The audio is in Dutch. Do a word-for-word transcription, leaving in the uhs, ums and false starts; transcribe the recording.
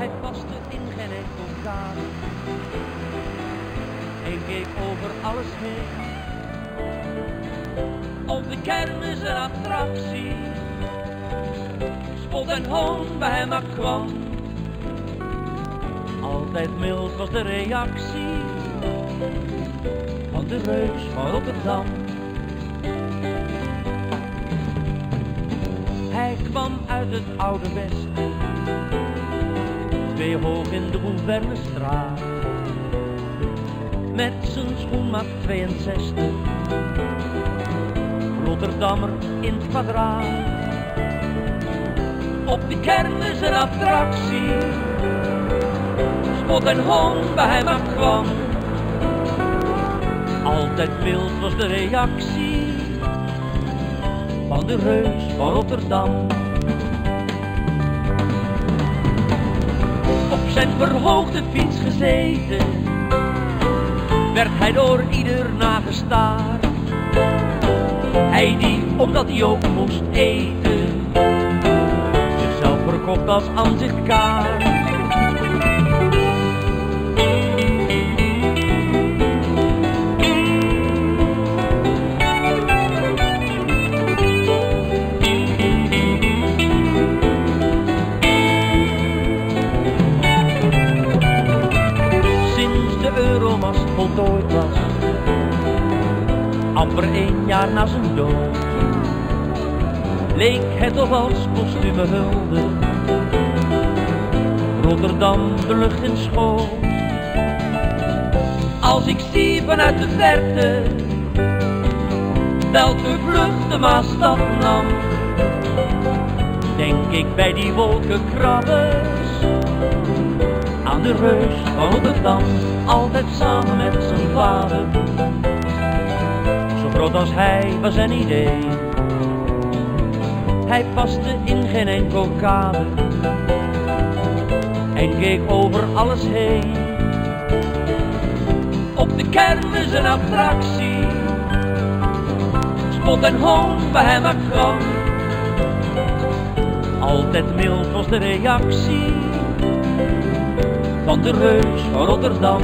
Hij paste in geen enkel kader en keek over alles heen. Op de kermis een attractie, spot en hoon bij hem maar kwam. Altijd mild was de reactie van de reus van Rotterdam. Hij kwam uit het oude Westen, twee hoog in de Gouvernestraat, met zijn schoenmaat tweeënzestig, Rotterdammer in het kwadraat. Op de kermis een attractie, spot en hoon bij hem maar kwam. Altijd wild was de reactie van de reus van Rotterdam. Op zijn verhoogde fiets gezeten, werd hij door ieder nagestaard. Hij die, omdat hij ook moest eten, zichzelf verkocht als aanzichtkaart. Euromast voltooid was, amper één jaar na zijn dood, leek het of als postume hulde Rotterdam de lucht in schoot. Als ik zie vanuit de verte welke vlucht de Maasstad nam, denk ik bij die wolkenkrabbers aan de reus van Rotterdam. Altijd samen met zijn vader, zo groot als hij was zijn idee. Hij paste in geen enkel kader en keek over alles heen. Op de kermis een attractie, spot en hoon bij hem maar kwam. Altijd mild was de reactie van de reus van Rotterdam.